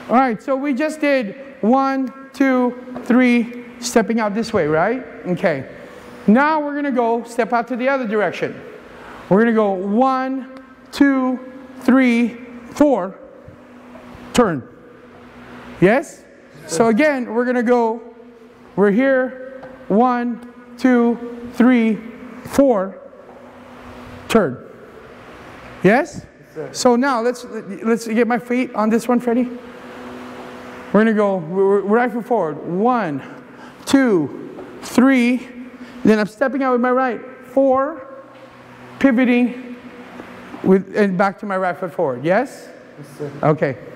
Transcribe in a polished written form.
All right, so we just did 1, 2, 3, stepping out this way, right? Okay. Now we're going to go step out to the other direction. We're going to go 1, 2, 3, 4, turn. Yes? So again, we're going to go, we're here, 1, 2, 3, 4, turn. Yes? So now let's get my feet on this one, Freddie. We're going to go right foot forward. 1, 2, 3. Then I'm stepping out with my right. 4, pivoting and back to my right foot forward. Yes? Yes, sir. Okay.